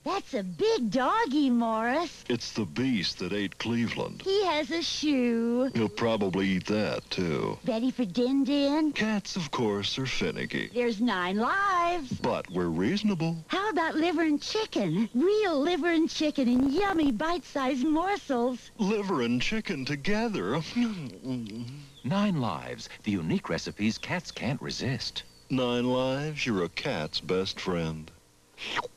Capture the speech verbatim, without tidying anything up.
That's a big doggy, Morris. It's the beast that ate Cleveland. He has a shoe. He'll probably eat that, too. Ready for Din Din? Cats, of course, are finicky. There's nine lives. But we're reasonable. How about liver and chicken? Real liver and chicken in yummy bite-sized morsels. Liver and chicken together. Nine lives, the unique recipes cats can't resist. Nine lives, you're a cat's best friend.